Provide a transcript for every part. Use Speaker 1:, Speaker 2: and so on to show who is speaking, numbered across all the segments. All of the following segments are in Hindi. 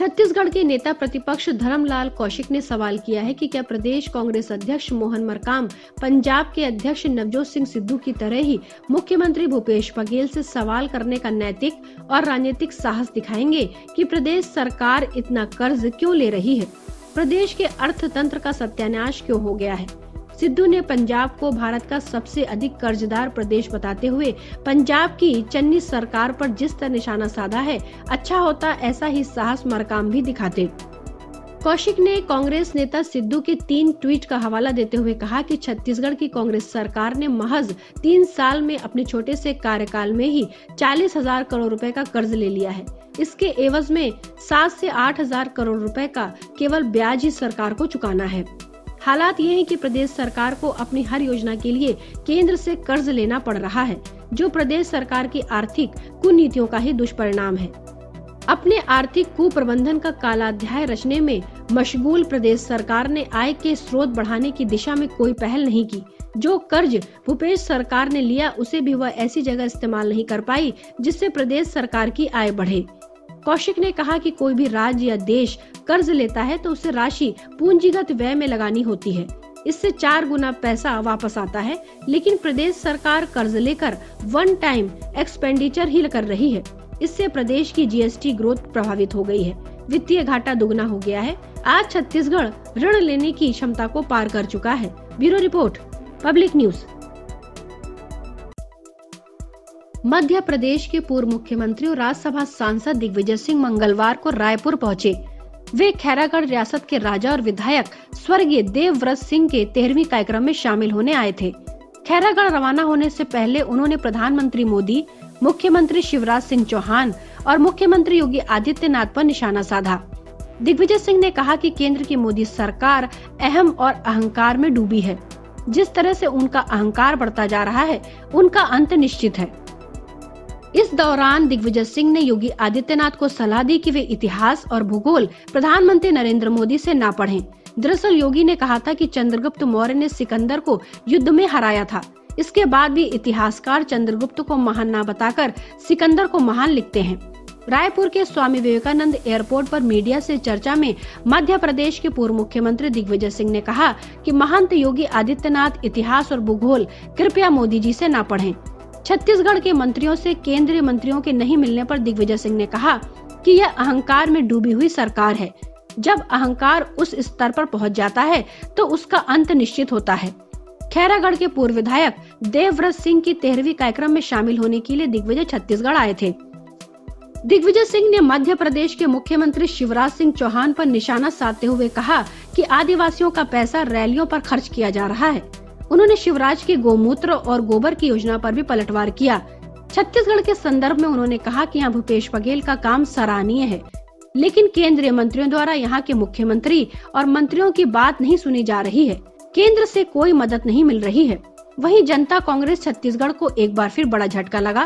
Speaker 1: छत्तीसगढ़ के नेता प्रतिपक्ष धर्मलाल कौशिक ने सवाल किया है कि क्या प्रदेश कांग्रेस अध्यक्ष मोहन मरकाम पंजाब के अध्यक्ष नवजोत सिंह सिद्धू की तरह ही मुख्यमंत्री भूपेश बघेल से सवाल करने का नैतिक और राजनीतिक साहस दिखाएंगे कि प्रदेश सरकार इतना कर्ज क्यों ले रही है, प्रदेश के अर्थतंत्र का सत्यानाश क्यों हो गया है। सिद्धू ने पंजाब को भारत का सबसे अधिक कर्जदार प्रदेश बताते हुए पंजाब की चन्नी सरकार पर जिस तरह निशाना साधा है, अच्छा होता ऐसा ही साहस मरकाम भी दिखाते। कौशिक ने कांग्रेस नेता सिद्धू के 3 ट्वीट का हवाला देते हुए कहा कि छत्तीसगढ़ की कांग्रेस सरकार ने महज 3 साल में अपने छोटे से कार्यकाल में ही 40,000 करोड़ रुपए का कर्ज ले लिया है। इसके एवज में 7 से 8,000 करोड़ रुपए का केवल ब्याज ही सरकार को चुकाना है। हालात ये है कि प्रदेश सरकार को अपनी हर योजना के लिए केंद्र से कर्ज लेना पड़ रहा है, जो प्रदेश सरकार की आर्थिक कुनीतियों का ही दुष्परिणाम है। अपने आर्थिक कुप्रबंधन का काला अध्याय रचने में मशगूल प्रदेश सरकार ने आय के स्रोत बढ़ाने की दिशा में कोई पहल नहीं की। जो कर्ज भूपेश सरकार ने लिया उसे भी वह ऐसी जगह इस्तेमाल नहीं कर पाई जिससे प्रदेश सरकार की आय बढ़े। कौशिक ने कहा कि कोई भी राज्य या देश कर्ज लेता है तो उसे राशि पूंजीगत व्यय में लगानी होती है, इससे 4 गुना पैसा वापस आता है। लेकिन प्रदेश सरकार कर्ज लेकर वन टाइम एक्सपेंडिचर ही कर रही है। इससे प्रदेश की जीएसटी ग्रोथ प्रभावित हो गई है, वित्तीय घाटा दुगना हो गया है। आज छत्तीसगढ़ ऋण लेने की क्षमता को पार कर चुका है। Bureau report, public news. Madhya Pradesh के पूर्व मुख्यमंत्री और राज्यसभा सांसद दिग्विजय सिंह मंगलवार को रायपुर पहुंचे। वे खैरागढ़ रियासत के राजा और विधायक स्वर्गीय देवव्रत सिंह के 13वीं कार्यक्रम में शामिल होने आए थे। खैरागढ़ रवाना होने से पहले उन्होंने प्रधानमंत्री मोदी, मुख्यमंत्री शिवराज सिंह चौहान और मुख्यमंत्री योगी आदित्यनाथ पर निशाना साधा। दिग्विजय सिंह ने कहा कि केंद्र की मोदी सरकार अहम और अहंकार में डूबी है। जिस तरह से उनका अहंकार बढ़ता जा रहा है, उनका अंत निश्चित है। इस दौरान दिग्विजय सिंह ने योगी आदित्यनाथ को सलाह दी कि वे इतिहास और भूगोल प्रधानमंत्री नरेंद्र मोदी से ना पढ़ें। दरअसल योगी ने कहा था कि चंद्रगुप्त मौर्य ने सिकंदर को युद्ध में हराया था। इसके बाद भी इतिहासकार चंद्रगुप्त को महान ना बताकर सिकंदर को महान लिखते हैं। रायपुर के स्वामी विवेकानंद एयरपोर्ट पर मीडिया से चर्चा में मध्य प्रदेश के पूर्व मुख्यमंत्री दिग्विजय सिंह ने कहा कि महंत योगी आदित्यनाथ इतिहास और भूगोल कृपया मोदी जी से ना पढ़ें। छत्तीसगढ़ के मंत्रियों से केंद्रीय मंत्रियों के नहीं मिलने पर दिग्विजय सिंह ने कहा कि यह अहंकार में डूबी हुई सरकार है। जब अहंकार उस स्तर पर पहुंच जाता है तो उसका अंत निश्चित होता है। खैरागढ़ के पूर्व विधायक देवव्रत सिंह की 13वीं कार्यक्रम में शामिल होने के लिए दिग्विजय छत्तीसगढ़ आए थे। दिग्विजय सिंह ने मध्य प्रदेश के मुख्यमंत्री शिवराज सिंह चौहान पर निशाना साधते हुए कहा कि आदिवासियों का पैसा रैलियों पर खर्च किया जा रहा है। उन्होंने शिवराज के गोमूत्र और गोबर की योजना पर भी पलटवार किया। छत्तीसगढ़ के संदर्भ में उन्होंने कहा कि यहाँ भूपेश बघेल का काम सराहनीय है, लेकिन केंद्रीय मंत्रियों द्वारा यहाँ के मुख्यमंत्री और मंत्रियों की बात नहीं सुनी जा रही है। केंद्र से कोई मदद नहीं मिल रही है। वहीं जनता कांग्रेस छत्तीसगढ़ को एक बार फिर बड़ा झटका लगा।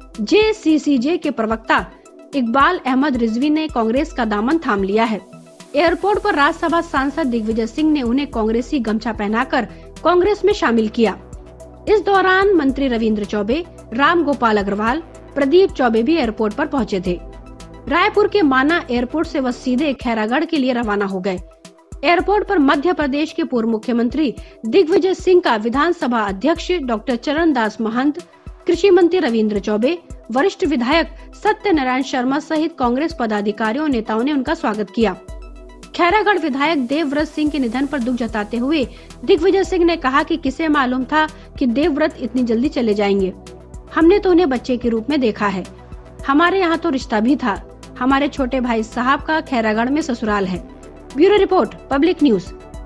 Speaker 1: JCCJ के प्रवक्ता इकबाल अहमद रिजवी ने कांग्रेस का दामन थाम लिया है। एयरपोर्ट पर राज्यसभा सांसद दिग्विजय सिंह ने उन्हें कांग्रेसी गमछा पहनाकर कांग्रेस में शामिल किया। इस दौरान मंत्री रविंद्र चौबे, राम गोपाल अग्रवाल, प्रदीप चौबे भी एयरपोर्ट पर पहुंचे थे। रायपुर के माना एयरपोर्ट से वह सीधे खैरागढ़ के लिए रवाना हो गए। एयरपोर्ट पर मध्य प्रदेश के पूर्व मुख्यमंत्री दिग्विजय सिंह का विधानसभा अध्यक्ष डॉक्टर चरणदास महंत, कृषि मंत्री रविंद्र चौबे, वरिष्ठ विधायक सत्यनारायण शर्मा सहित कांग्रेस पदाधिकारियों और नेताओं ने उनका स्वागत किया। खैरागढ़ विधायक देवव्रत सिंह के निधन पर दुख जताते हुए दिग्विजय सिंह ने कहा कि किसे मालूम था कि देवव्रत इतनी जल्दी चले जाएंगे। हमने तो उन्हें बच्चे के रूप में देखा है। हमारे यहाँ तो रिश्ता भी था। हमारे छोटे भाई साहब का खैरागढ़ में ससुराल है। Bureau report, public news.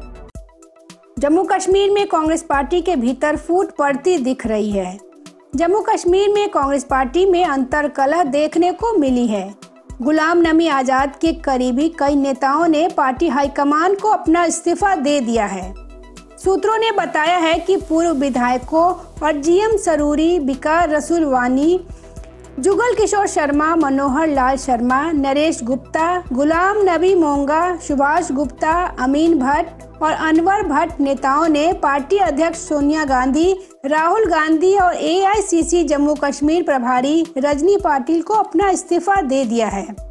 Speaker 2: Jammu Kashmir में कांग्रेस पार्टी के भीतर फूट पड़ती दिख रही है। जम्मू कश्मीर में कांग्रेस पार्टी में अंतर्कलह देखने को मिली है। गुलाम नबी आजाद के करीबी कई नेताओं ने पार्टी हाईकमान को अपना इस्तीफा दे दिया है। सूत्रों ने बताया है कि पूर्व विधायकों और GM सरूरी, बिकार रसूल वानी, जुगल किशोर शर्मा, मनोहर लाल शर्मा, नरेश गुप्ता, गुलाम नबी मोंगा, सुभाष गुप्ता, अमीन भट्ट और अनवर भट्ट नेताओं ने पार्टी अध्यक्ष सोनिया गांधी, राहुल गांधी और AICC जम्मू कश्मीर प्रभारी रजनी पाटिल को अपना इस्तीफा दे दिया है।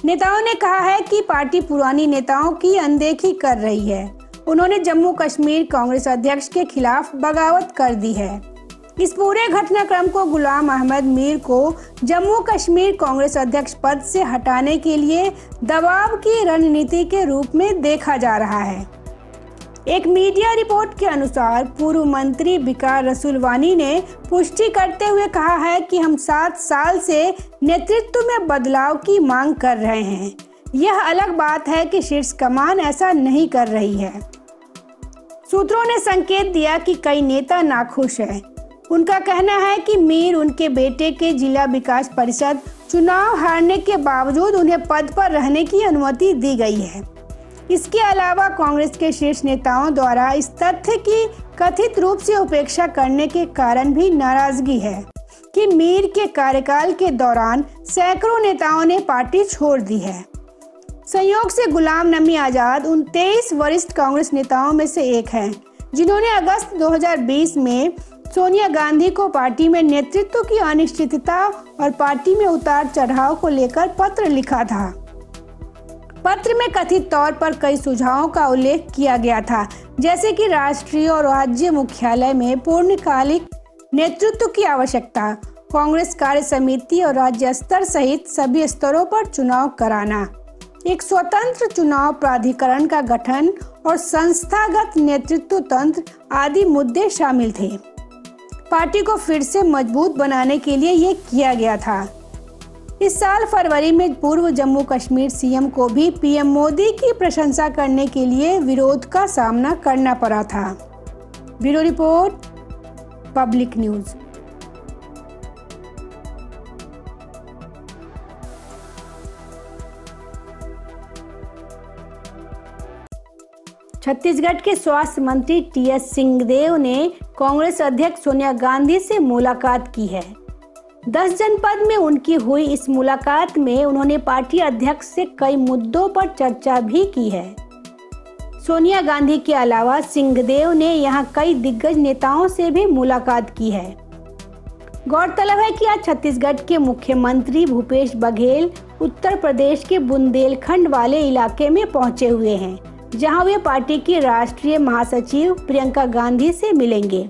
Speaker 2: नेताओं ने कहा है कि पार्टी पुरानी नेताओं की अनदेखी कर रही है। उन्होंने जम्मू कश्मीर कांग्रेस अध्यक्ष के खिलाफ बगावत कर दी है। इस पूरे घटनाक्रम को गुलाम अहमद मीर को जम्मू कश्मीर कांग्रेस अध्यक्ष पद से हटाने के लिए दबाव की रणनीति के रूप में देखा जा रहा है। एक मीडिया रिपोर्ट के अनुसार पूर्व मंत्री बिकार रसूलवानी ने पुष्टि करते हुए कहा है कि हम 7 साल से नेतृत्व में बदलाव की मांग कर रहे हैं। यह अलग बात है कि शीर्ष कमान ऐसा नहीं कर रही है। सूत्रों ने संकेत दिया कि कई नेता नाखुश हैं। उनका कहना है कि मीर उनके बेटे के जिला विकास परिषद चुनाव हारने के बावजूद उन्हें पद पर रहने की अनुमति दी गई है। इसके अलावा कांग्रेस के शीर्ष नेताओं द्वारा इस तथ्य की कथित रूप से उपेक्षा करने के कारण भी नाराजगी है कि मीर के कार्यकाल के दौरान सैकड़ों नेताओं ने पार्टी छोड़ दी है। संयोग से गुलाम नबी आजाद उन 23 वरिष्ठ कांग्रेस नेताओं में से एक हैं, जिन्होंने अगस्त 2020 में सोनिया गांधी को पार्टी में नेतृत्व की अनिश्चितता और पार्टी में उतार चढ़ाव को लेकर पत्र लिखा था। पत्र में कथित तौर पर कई सुझावों का उल्लेख किया गया था, जैसे कि राष्ट्रीय और राज्य मुख्यालय में पूर्णकालिक नेतृत्व की आवश्यकता, कांग्रेस कार्य समिति और राज्य स्तर सहित सभी स्तरों पर चुनाव कराना, एक स्वतंत्र चुनाव प्राधिकरण का गठन और संस्थागत नेतृत्व तंत्र आदि मुद्दे शामिल थे। पार्टी को फिर से मजबूत बनाने के लिए ये किया गया था। इस साल फरवरी में पूर्व जम्मू कश्मीर सीएम को भी पीएम मोदी की प्रशंसा करने के लिए विरोध का सामना करना पड़ा था। Bureau report, public news. Chhattisgarh के स्वास्थ्य मंत्री टीएस सिंहदेव ने कांग्रेस अध्यक्ष सोनिया गांधी से मुलाकात की है। 10 जनपद में उनकी हुई इस मुलाकात में उन्होंने पार्टी अध्यक्ष से कई मुद्दों पर चर्चा भी की है। सोनिया गांधी के अलावा सिंहदेव ने यहां कई दिग्गज नेताओं से भी मुलाकात की है। गौरतलब है कि आज छत्तीसगढ़ के मुख्यमंत्री भूपेश बघेल उत्तर प्रदेश के बुंदेलखंड वाले इलाके में पहुंचे हुए हैं, जहां वे पार्टी की राष्ट्रीय महासचिव प्रियंका गांधी से मिलेंगे।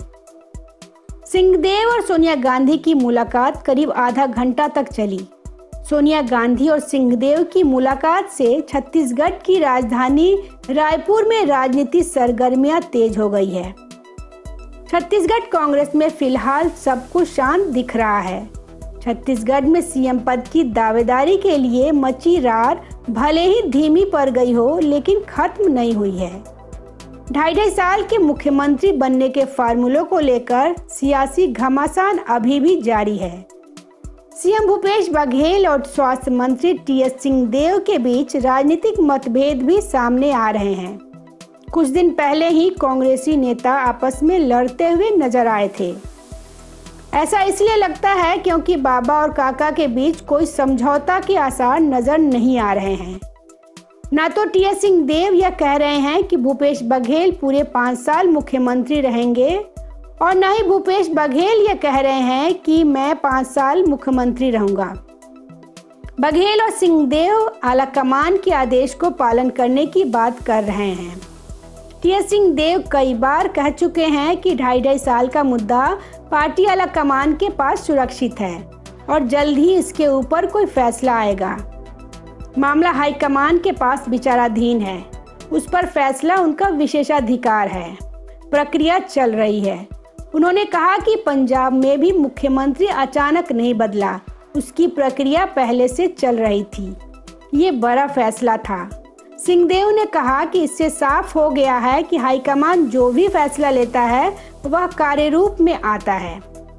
Speaker 2: सिंहदेव और सोनिया गांधी की मुलाकात करीब आधा घंटा तक चली। सोनिया गांधी और सिंहदेव की मुलाकात से छत्तीसगढ़ की राजधानी रायपुर में राजनीतिक सरगर्मियां तेज हो गई है। छत्तीसगढ़ कांग्रेस में फिलहाल सब कुछ शांत दिख रहा है। छत्तीसगढ़ में सीएम पद की दावेदारी के लिए मची रार भले ही धीमी पड़ गई हो, लेकिन खत्म नहीं हुई है। 2.5 साल के मुख्यमंत्री बनने के फार्मूलों को लेकर सियासी घमासान अभी भी जारी है। सीएम भूपेश बघेल और स्वास्थ्य मंत्री टीएस सिंहदेव के बीच राजनीतिक मतभेद भी सामने आ रहे हैं। कुछ दिन पहले ही कांग्रेसी नेता आपस में लड़ते हुए नजर आए थे। ऐसा इसलिए लगता है क्योंकि बाबा और काका के बीच कोई समझौता के आसार नजर नहीं आ रहे हैं। ना तो टीएस सिंहदेव यह कह रहे हैं कि भूपेश बघेल पूरे 5 साल मुख्यमंत्री रहेंगे, और न ही भूपेश बघेल यह कह रहे हैं कि मैं 5 साल मुख्यमंत्री रहूंगा। बघेल और सिंहदेव आलाकमान के आदेश को पालन करने की बात कर रहे हैं। टीएस सिंहदेव कई बार कह चुके हैं कि 2.5 साल का मुद्दा पार्टी आलाकमान के पास सुरक्षित है और जल्द ही इसके ऊपर कोई फैसला आएगा। मामला हाईकमान के पास विचाराधीन है, उस पर फैसला उनका विशेषाधिकार है। प्रक्रिया चल रही है। उन्होंने कहा कि पंजाब में भी मुख्यमंत्री अचानक नहीं बदला, उसकी प्रक्रिया पहले से चल रही थी। ये बड़ा फैसला था। सिंहदेव ने कहा कि इससे साफ हो गया है कि हाईकमान जो भी फैसला लेता है वह कार्यरूप में आता है।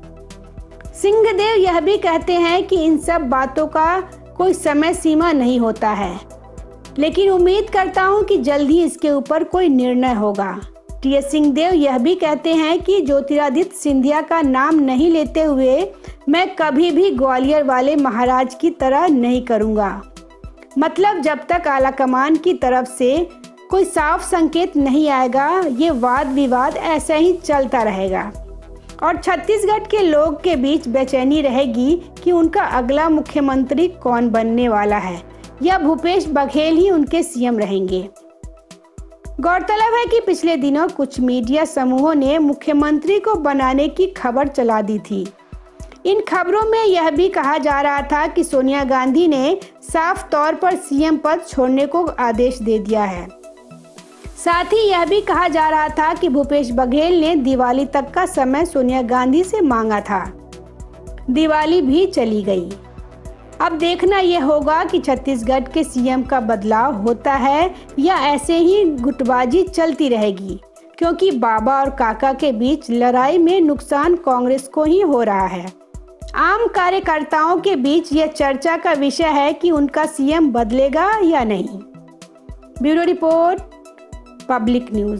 Speaker 2: सिंहदेव यह भी कहते हैं कि इन सब बातों का कोई समय सीमा नहीं होता है, लेकिन उम्मीद करता हूं कि जल्द ही इसके ऊपर कोई निर्णय होगा। टीएस सिंहदेव यह भी कहते हैं कि ज्योतिरादित्य सिंधिया का नाम नहीं लेते हुए मैं कभी भी ग्वालियर वाले महाराज की तरह नहीं करूंगा। मतलब जब तक आलाकमान की तरफ से कोई साफ संकेत नहीं आएगा, ये वाद विवाद ऐसा ही चलता रहेगा और छत्तीसगढ़ के लोग के बीच बेचैनी रहेगी कि उनका अगला मुख्यमंत्री कौन बनने वाला है। या भूपेश बघेल ही उनके सीएम रहेंगे। गौरतलब है कि पिछले दिनों कुछ मीडिया समूहों ने मुख्यमंत्री को बनाने की खबर चला दी थी। इन खबरों में यह भी कहा जा रहा था कि सोनिया गांधी ने साफ तौर पर सीएम पद छोड़ने को आदेश दे दिया है। साथ ही यह भी कहा जा रहा था कि भूपेश बघेल ने दिवाली तक का समय सोनिया गांधी से मांगा था। दिवाली भी चली गई। अब देखना यह होगा कि छत्तीसगढ़ के सीएम का बदलाव होता है या ऐसे ही गुटबाजी चलती रहेगी, क्योंकि बाबा और काका के बीच लड़ाई में नुकसान कांग्रेस को ही हो रहा है। आम कार्यकर्ताओं के बीच यह चर्चा का विषय है कि उनका सीएम बदलेगा या नहीं। Bureau report, public news.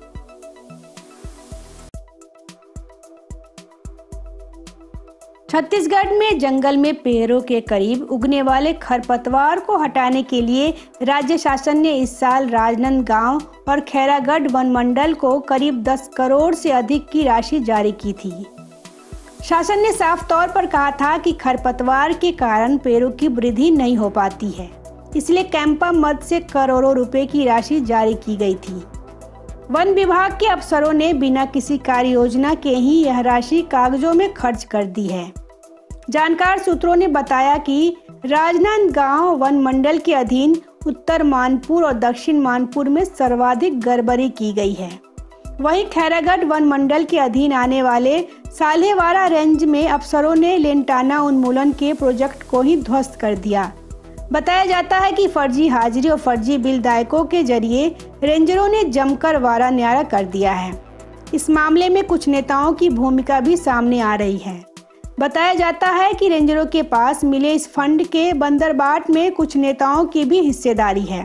Speaker 2: Chhattisgarh में जंगल में पेड़ों के करीब उगने वाले खरपतवार को हटाने के लिए राज्य शासन ने इस साल राजनांदगांव और खैरागढ़ वन मंडल को करीब 10 करोड़ से अधिक की राशि जारी की थी। शासन ने साफ तौर पर कहा था कि खरपतवार के कारण पेड़ों की वृद्धि नहीं हो पाती है, इसलिए कैंपा मद से करोड़ों रुपए की राशि जारी की गई थी। वन विभाग के अफसरों ने बिना किसी कार्य योजना के ही यह राशि कागजों में खर्च कर दी है। जानकार सूत्रों ने बताया कि राजनांदगांव वन मंडल के अधीन उत्तर मानपुर और दक्षिण मानपुर में सर्वाधिक गड़बड़ी की गई है। वहीं खैरागढ़ वन मंडल के अधीन आने वाले साल्हेवारा रेंज में अफसरों ने लेंटाना उन्मूलन के प्रोजेक्ट को ही ध्वस्त कर दिया। बताया जाता है कि फर्जी हाजिरी और फर्जी बिल दायकों के जरिए रेंजरों ने जमकर वारा न्यारा कर दिया है। इस मामले में कुछ नेताओं की भूमिका भी सामने आ रही है। बताया जाता है कि रेंजरों के पास मिले इस फंड के बंदरबाट में कुछ नेताओं की भी हिस्सेदारी है।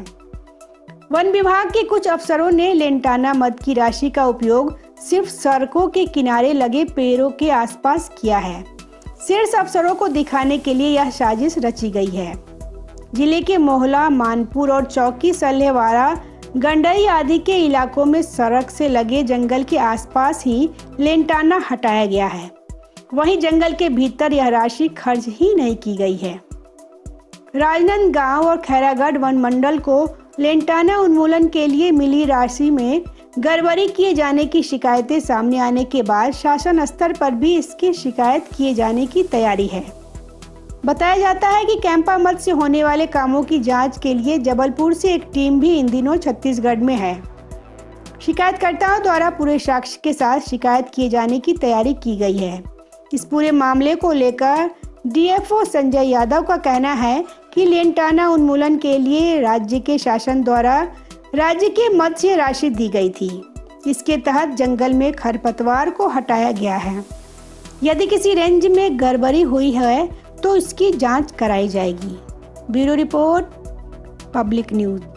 Speaker 2: वन विभाग के कुछ अफसरों ने लेंटाना मद की राशि का उपयोग सिर्फ सड़कों के किनारे लगे पेड़ों के आसपास किया है। शीर्ष अफसरों को दिखाने के लिए यह साजिश रची गई है। जिले के मोहला, मानपुर और चौकी, साल्हेवारा, गंडई आदि के इलाकों में सड़क से लगे जंगल के आसपास ही लेंटाना हटाया गया है। वहीं जंगल के भीतर यह राशि खर्च ही नहीं की गई है। राजनांदगांव और खैरागढ़ वन मंडल को लेंटाना उन्मूलन के लिए मिली राशि में गड़बड़ी किए जाने की शिकायतें सामने आने के बाद शासन स्तर पर भी इसकी शिकायत किए जाने की तैयारी है। बताया जाता है कि कैंपा मद से होने वाले कामों की जांच के लिए जबलपुर से एक टीम भी इन दिनों छत्तीसगढ़ में है। शिकायतकर्ताओं द्वारा पूरे साक्ष्य के साथ शिकायत किए जाने की तैयारी की गई है। इस पूरे मामले को लेकर डीएफओ संजय यादव का कहना है कि लेंटाना उन्मूलन के लिए राज्य के शासन द्वारा राज्य के मद से राशि दी गई थी। इसके तहत जंगल में खरपतवार को हटाया गया है। यदि किसी रेंज में गड़बड़ी हुई है तो इसकी जांच कराई जाएगी। Bureau report, public news.